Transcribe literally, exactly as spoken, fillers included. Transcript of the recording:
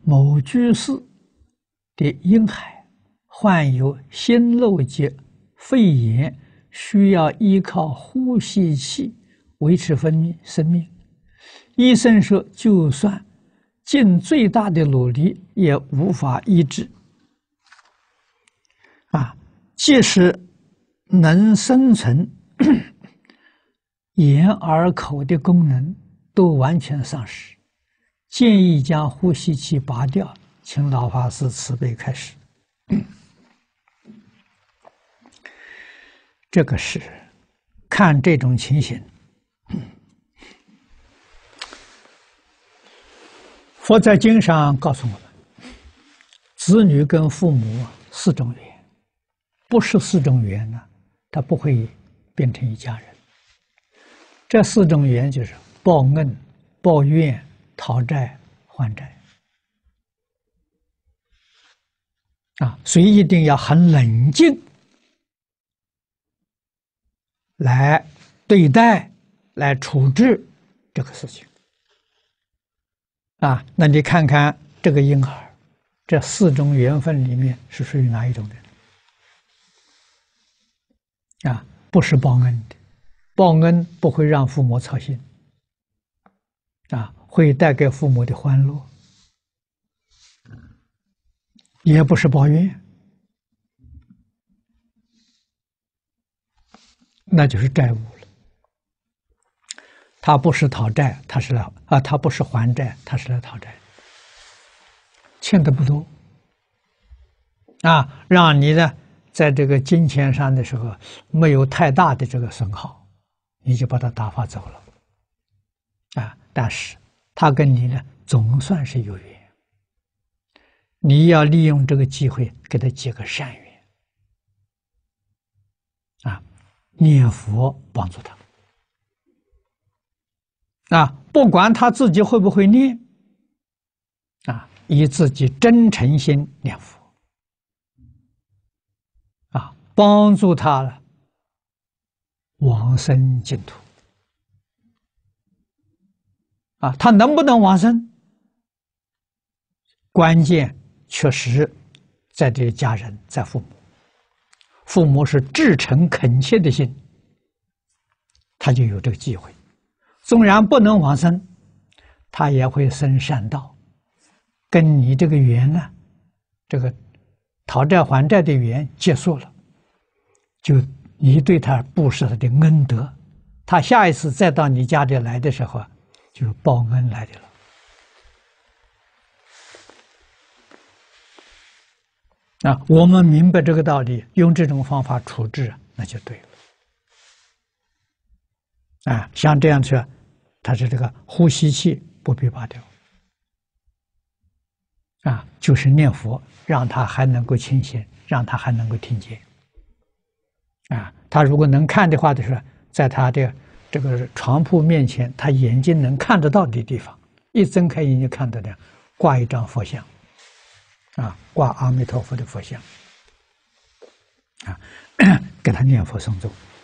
某居士的婴孩患有心漏结肺炎，需要依靠呼吸器维持分命生命。医生说，就算尽最大的努力，也无法医治。啊，即使能生存，眼、耳、口的功能都完全丧失。建议将呼吸器拔掉，请老法师慈悲开示。这个是看这种情形，佛在经上告诉我们，子女跟父母四种缘，不是四种缘呢，他不会变成一家人。这四种缘就是报恩、报怨、讨债、还债啊，所以一定要很冷静来对待、来处置这个事情啊。那你看看这个婴儿，这四种缘分里面是属于哪一种的？啊，不是报恩的，报恩不会让父母操心啊，会带给父母的欢乐，也不是抱怨，那就是债务了。他不是讨债，他是来啊，他不是还债，他是来讨债，欠的不多啊，让你呢在这个金钱上的时候没有太大的这个损耗，你就把他打发走了啊。但是他跟你呢总算是有缘，你要利用这个机会给他结个善缘啊，念佛帮助他啊，不管他自己会不会念啊，以自己真诚心念佛啊，帮助他了往生净土啊。他能不能往生，关键确实在这家人，在父母。父母是至诚恳切的心，他就有这个机会。纵然不能往生，他也会生善道，跟你这个缘呢，这个讨债还债的缘结束了，就你对他布施他的恩德，他下一次再到你家里来的时候，就是报恩来的了。啊，我们明白这个道理，用这种方法处置，那就对了。啊，像这样子，他是这个呼吸器不必拔掉，啊，就是念佛，让他还能够清醒，让他还能够听见。啊，他如果能看的话，就是在他的这个床铺面前，他眼睛能看得到的地方，一睁开眼睛看得到，挂一张佛像。啊，挂阿弥陀佛的佛像，啊，给他念佛诵咒。